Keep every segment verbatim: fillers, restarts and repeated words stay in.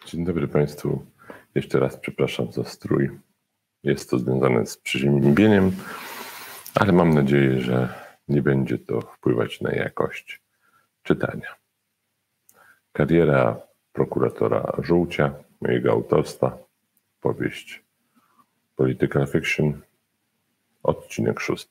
Dzień dobry Państwu. Jeszcze raz przepraszam za strój. Jest to związane z przeziębieniem, ale mam nadzieję, że nie będzie to wpływać na jakość czytania. Kariera prokuratora Żółcia, mojego autorstwa, powieść Political Fiction, odcinek szósty.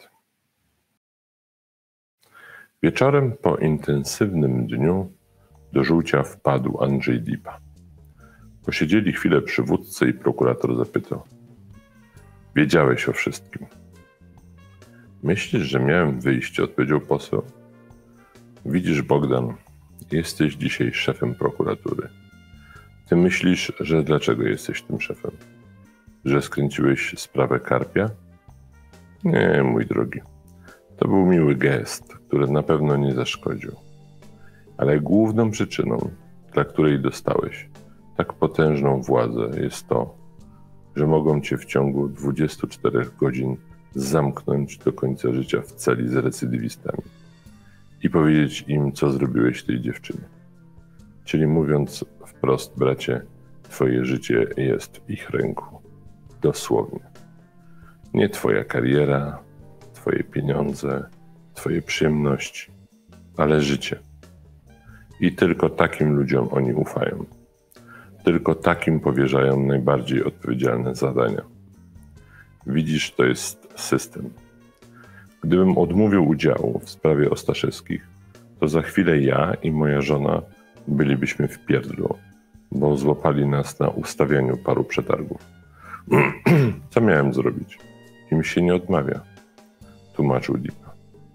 Wieczorem po intensywnym dniu do Żółcia wpadł Andrzej Dipa. Posiedzieli chwilę przy wódce i prokurator zapytał: wiedziałeś o wszystkim? Myślisz, że miałem wyjście? Odpowiedział poseł. Widzisz, Bogdan, jesteś dzisiaj szefem prokuratury. Ty myślisz, że dlaczego jesteś tym szefem? Że skręciłeś sprawę Karpia? Nie, mój drogi. To był miły gest, który na pewno nie zaszkodził. Ale główną przyczyną, dla której dostałeś tak potężną władzę, jest to, że mogą cię w ciągu dwudziestu czterech godzin zamknąć do końca życia w celi z recydywistami i powiedzieć im, co zrobiłeś tej dziewczynie. Czyli mówiąc wprost, bracie, twoje życie jest w ich ręku. Dosłownie. Nie twoja kariera, twoje pieniądze, twoje przyjemności, ale życie. I tylko takim ludziom oni ufają. Tylko takim powierzają najbardziej odpowiedzialne zadania. Widzisz, to jest system. Gdybym odmówił udziału w sprawie Ostaszewskich, to za chwilę ja i moja żona bylibyśmy w pierdlu, bo złapali nas na ustawianiu paru przetargów. Co miałem zrobić? Im się nie odmawia, tłumaczył Dipa.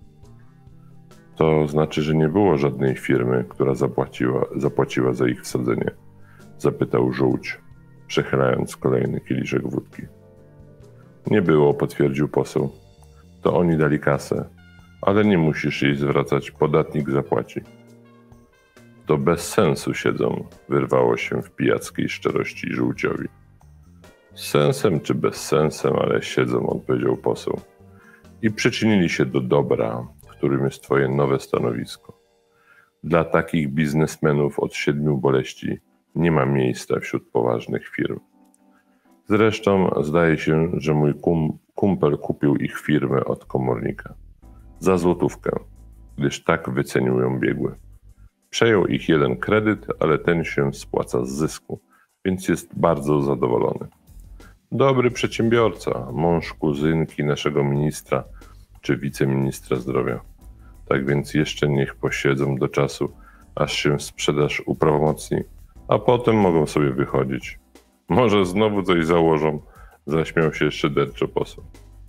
To znaczy, że nie było żadnej firmy, która zapłaciła, zapłaciła za ich wsadzenie? Zapytał Żółć, przechylając kolejny kieliszek wódki. Nie było, potwierdził poseł. To oni dali kasę, ale nie musisz jej zwracać, podatnik zapłaci. To bez sensu siedzą, wyrwało się w pijackiej szczerości Żółciowi. Z sensem czy bez sensem, ale siedzą, odpowiedział poseł. I przyczynili się do dobra, którym jest twoje nowe stanowisko. Dla takich biznesmenów od siedmiu boleści nie ma miejsca wśród poważnych firm. Zresztą zdaje się, że mój kum, kumpel kupił ich firmę od komornika. Za złotówkę, gdyż tak wycenił ją biegły. Przejął ich jeden kredyt, ale ten się spłaca z zysku, więc jest bardzo zadowolony. Dobry przedsiębiorca, mąż kuzynki naszego ministra czy wiceministra zdrowia. Tak więc jeszcze niech posiedzą do czasu, aż się sprzedaż uprawomocni, a potem mogą sobie wychodzić. Może znowu coś założą, zaśmiał się szyderczo poseł.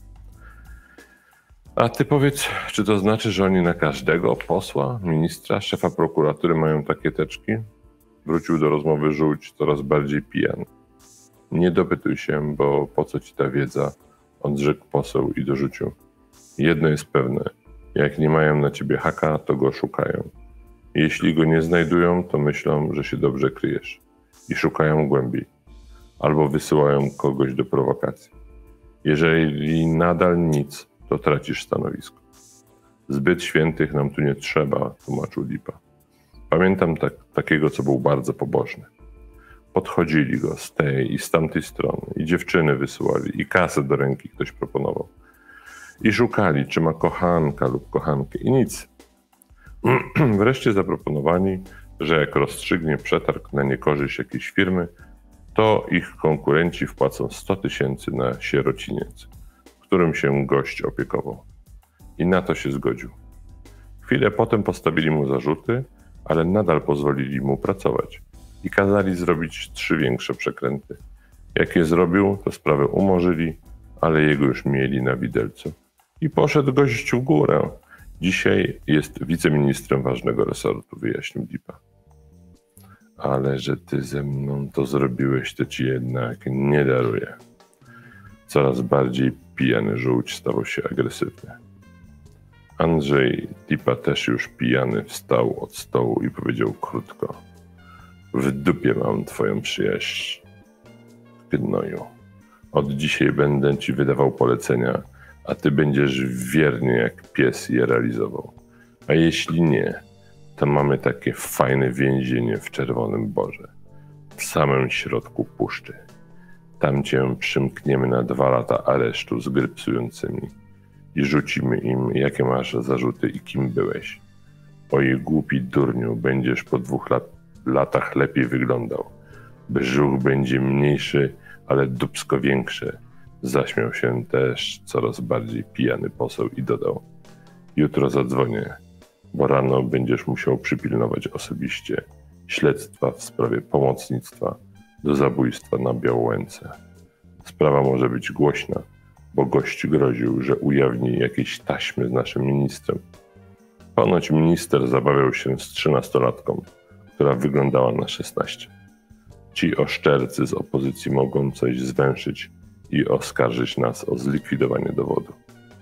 A ty powiedz, czy to znaczy, że oni na każdego posła, ministra, szefa prokuratury mają takie teczki? Wrócił do rozmowy Żółć coraz bardziej pijany. Nie dopytuj się, bo po co ci ta wiedza, odrzekł poseł i dorzucił. Jedno jest pewne, jak nie mają na ciebie haka, to go szukają. Jeśli go nie znajdują, to myślą, że się dobrze kryjesz i szukają głębiej. Albo wysyłają kogoś do prowokacji. Jeżeli nadal nic, to tracisz stanowisko. Zbyt świętych nam tu nie trzeba, tłumaczył Dipa. Pamiętam tak, takiego, co był bardzo pobożny. Podchodzili go z tej i z tamtej strony i dziewczyny wysyłali i kasę do ręki ktoś proponował. I szukali, czy ma kochanka lub kochankę i nic. Wreszcie zaproponowali, że jak rozstrzygnie przetarg na niekorzyść jakiejś firmy, to ich konkurenci wpłacą sto tysięcy na sierociniec, którym się gość opiekował. I na to się zgodził. Chwilę potem postawili mu zarzuty, ale nadal pozwolili mu pracować i kazali zrobić trzy większe przekręty. Jak je zrobił, to sprawę umorzyli, ale jego już mieli na widelcu. I poszedł gość w górę. Dzisiaj jest wiceministrem ważnego resortu, wyjaśnił Dipa. Ale że ty ze mną to zrobiłeś, to ci jednak nie daruję. Coraz bardziej pijany Żółć stawał się agresywny. Andrzej Dipa, też już pijany, wstał od stołu i powiedział krótko. W dupie mam twoją przyjaźń, gnoju. Od dzisiaj będę ci wydawał polecenia, a ty będziesz wiernie jak pies je realizował. A jeśli nie, to mamy takie fajne więzienie w Czerwonym Borze. w samym środku puszczy. Tam cię przymkniemy na dwa lata aresztu z grypsującymi i rzucimy im, jakie masz zarzuty i kim byłeś. Oj, głupi durniu, będziesz po dwóch lat, latach lepiej wyglądał. Brzuch będzie mniejszy, ale dupsko większe. Zaśmiał się też coraz bardziej pijany poseł i dodał: jutro zadzwonię, bo rano będziesz musiał przypilnować osobiście śledztwa w sprawie pomocnictwa do zabójstwa na Białołęce. Sprawa może być głośna, bo gość groził, że ujawni jakieś taśmy z naszym ministrem. Ponoć minister zabawiał się z trzynastolatką, która wyglądała na szesnaście. Ci oszczercy z opozycji mogą coś zwęszyć i oskarżyć nas o zlikwidowanie dowodu.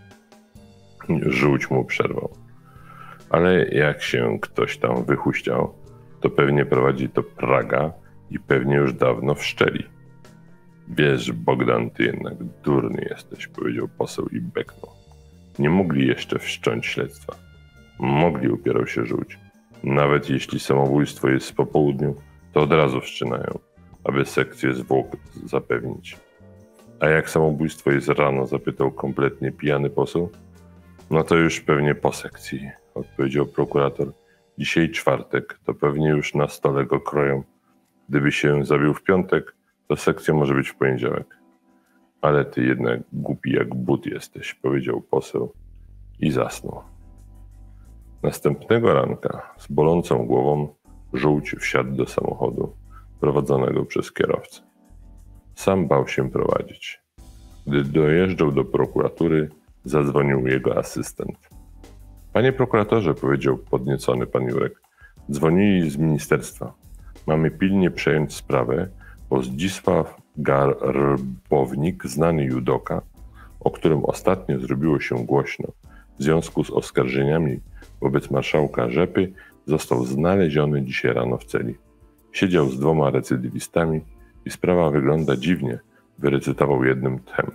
Żółć mu przerwał. Ale jak się ktoś tam wychuściał, to pewnie prowadzi to Praga i pewnie już dawno wszczeli. Wiesz, Bogdan, ty jednak durny jesteś, powiedział poseł i beknął. Nie mogli jeszcze wszcząć śledztwa. Mogli, upierał się Żółć. Nawet jeśli samobójstwo jest po południu, to od razu wszczynają, aby sekcję zwłok zapewnić. A jak samobójstwo jest rano, zapytał kompletnie pijany poseł. No to już pewnie po sekcji, odpowiedział prokurator. Dzisiaj czwartek, to pewnie już na stole go kroją. Gdyby się zabił w piątek, to sekcja może być w poniedziałek. Ale ty jednak głupi jak but jesteś, powiedział poseł i zasnął. Następnego ranka z bolącą głową Żółć wsiadł do samochodu prowadzonego przez kierowcę. Sam bał się prowadzić. Gdy dojeżdżał do prokuratury, zadzwonił jego asystent. Panie prokuratorze, powiedział podniecony pan Jurek, dzwonili z ministerstwa. Mamy pilnie przejąć sprawę, bo Zdzisław Garbownik, znany judoka, o którym ostatnio zrobiło się głośno w związku z oskarżeniami wobec marszałka Rzepy, został znaleziony dzisiaj rano w celi. Siedział z dwoma recydywistami i sprawa wygląda dziwnie, wyrecytował jednym tchem.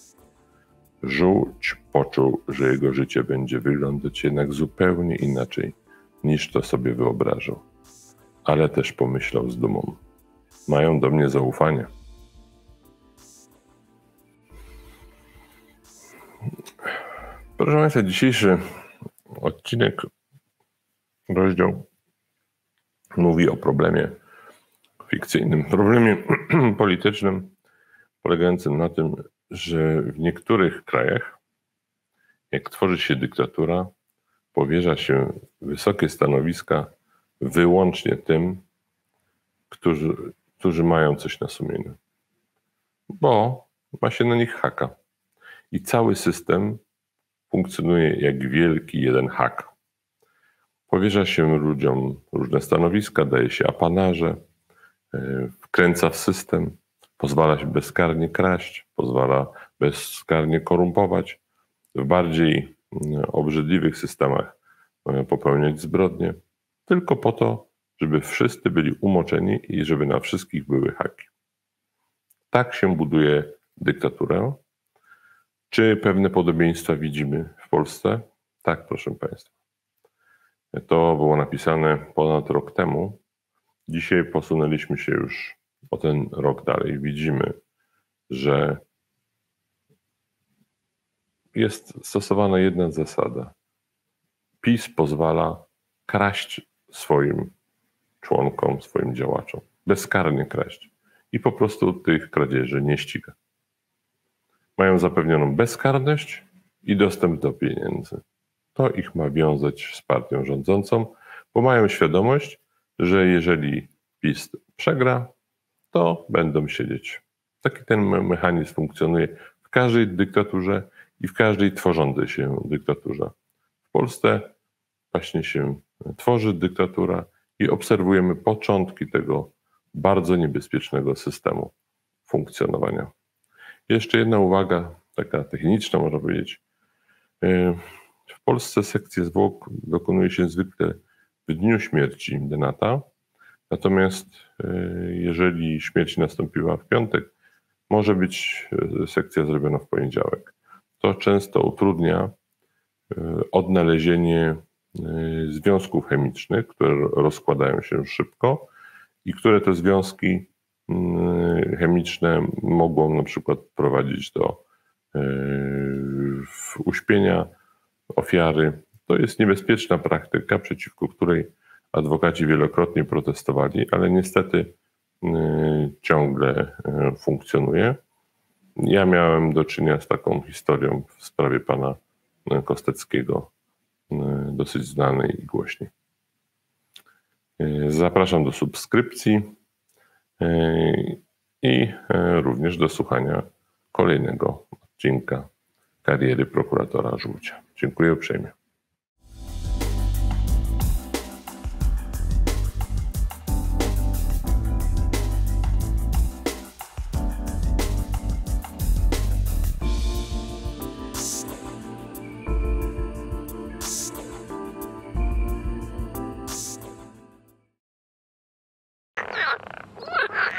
Żółć poczuł, że jego życie będzie wyglądać jednak zupełnie inaczej, niż to sobie wyobrażał. Ale też pomyślał z dumą. Mają do mnie zaufanie. Proszę Państwa, dzisiejszy odcinek, rozdział mówi o problemie fikcyjnym, problemie politycznym, polegającym na tym, że w niektórych krajach, jak tworzy się dyktatura, powierza się wysokie stanowiska wyłącznie tym, którzy, którzy mają coś na sumieniu. Bo ma się na nich haka. I cały system funkcjonuje jak wielki jeden hak. Powierza się ludziom różne stanowiska, daje się apanarze, wkręca w system, pozwala się bezkarnie kraść, pozwala bezkarnie korumpować, w bardziej obrzydliwych systemach popełniać zbrodnie, tylko po to, żeby wszyscy byli umoczeni i żeby na wszystkich były haki. Tak się buduje dyktaturę. Czy pewne podobieństwa widzimy w Polsce? Tak, proszę Państwa. To było napisane ponad rok temu. Dzisiaj posunęliśmy się już o ten rok dalej. Widzimy, że jest stosowana jedna zasada. PiS pozwala kraść swoim członkom, swoim działaczom. Bezkarnie kraść. I po prostu tych kradzieży nie ściga. Mają zapewnioną bezkarność i dostęp do pieniędzy. To ich ma wiązać z partią rządzącą, bo mają świadomość, że jeżeli PiS przegra, to będą siedzieć. Taki ten mechanizm funkcjonuje w każdej dyktaturze i w każdej tworzącej się dyktaturze. W Polsce właśnie się tworzy dyktatura i obserwujemy początki tego bardzo niebezpiecznego systemu funkcjonowania. Jeszcze jedna uwaga, taka techniczna można powiedzieć. W Polsce sekcja zwłok dokonuje się zwykle w dniu śmierci denata, natomiast jeżeli śmierć nastąpiła w piątek, może być sekcja zrobiona w poniedziałek. To często utrudnia odnalezienie związków chemicznych, które rozkładają się szybko i które te związki chemiczne mogą na przykład prowadzić do uśpienia ofiary. To jest niebezpieczna praktyka, przeciwko której adwokaci wielokrotnie protestowali, ale niestety ciągle funkcjonuje. Ja miałem do czynienia z taką historią w sprawie pana Kosteckiego, dosyć znanej i głośnej. Zapraszam do subskrypcji i również do słuchania kolejnego odcinka kariery prokuratora Żółcia. Dziękuję uprzejmie. Yeah.